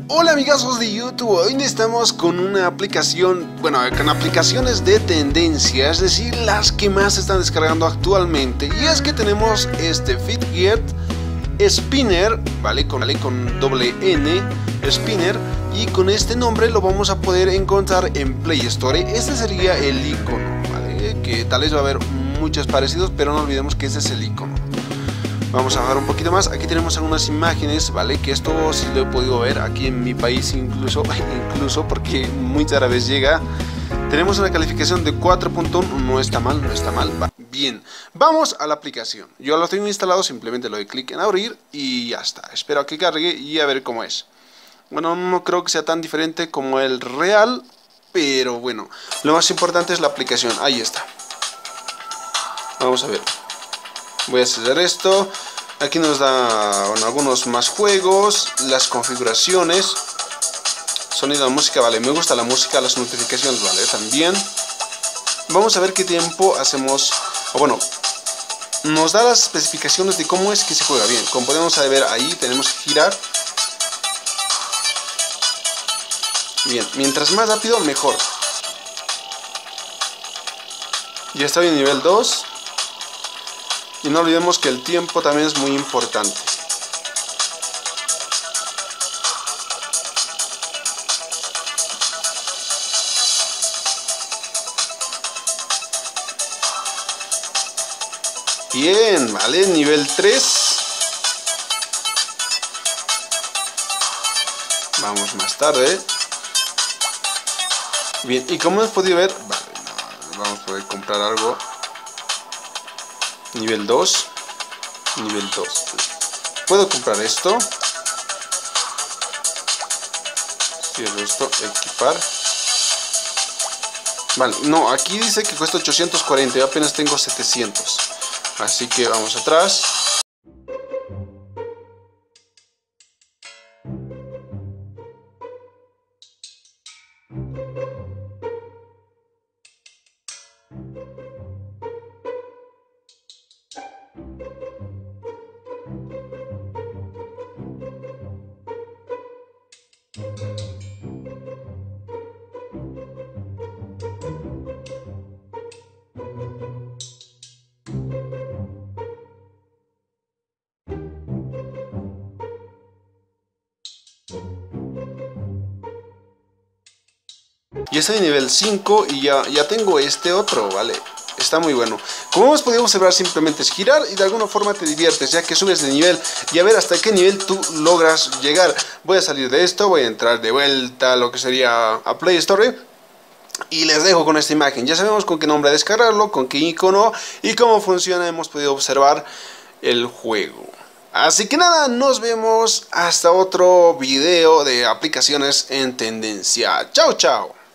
Hola amigazos de YouTube, hoy estamos con una aplicación, con aplicaciones de tendencia, es decir, las que más se están descargando actualmente. Y es que tenemos este Fidget Spinner, ¿vale? Con doble N, Spinner, y con este nombre lo vamos a poder encontrar en Play Store. Este sería el icono, ¿vale? Que tal vez va a haber muchos parecidos, pero no olvidemos que ese es el icono. Vamos a bajar un poquito más. Aquí tenemos algunas imágenes, ¿vale? Que esto sí lo he podido ver aquí en mi país incluso porque muy rara vez llega. Tenemos una calificación de 4.1, no está mal. Bien, vamos a la aplicación. Yo lo tengo instalado, simplemente le doy clic en abrir y ya está. Espero a que cargue y a ver cómo es. Bueno, no creo que sea tan diferente como el real, pero bueno, lo más importante es la aplicación. Ahí está. Vamos a ver. Voy a cerrar esto. Aquí nos da algunos más juegos, las configuraciones, sonido de música, vale, me gusta la música, las notificaciones, vale, también. Vamos a ver qué tiempo hacemos, nos da las especificaciones de cómo es que se juega. Bien, como podemos ver ahí, tenemos que girar. Bien, mientras más rápido, mejor. Ya está bien nivel 2. Y no olvidemos que el tiempo también es muy importante. Bien, vale, nivel 3. Vamos más tarde. Bien, y como hemos podido ver, vale, vamos a poder comprar algo. Nivel 2. Nivel 2. Puedo comprar esto. Cierro esto. Equipar. Vale, no, aquí dice que cuesta 840. Yo apenas tengo 700. Así que vamos atrás. Ya estoy en nivel 5 y ya tengo este otro, ¿vale? Está muy bueno. Como hemos podido observar, simplemente es girar y de alguna forma te diviertes, ya que subes de nivel y a ver hasta qué nivel tú logras llegar. Voy a salir de esto, voy a entrar de vuelta a lo que sería a Play Store y les dejo con esta imagen. Ya sabemos con qué nombre descargarlo, con qué icono y cómo funciona. Hemos podido observar el juego. Así que nada, nos vemos hasta otro video de aplicaciones en tendencia. Chao, chao.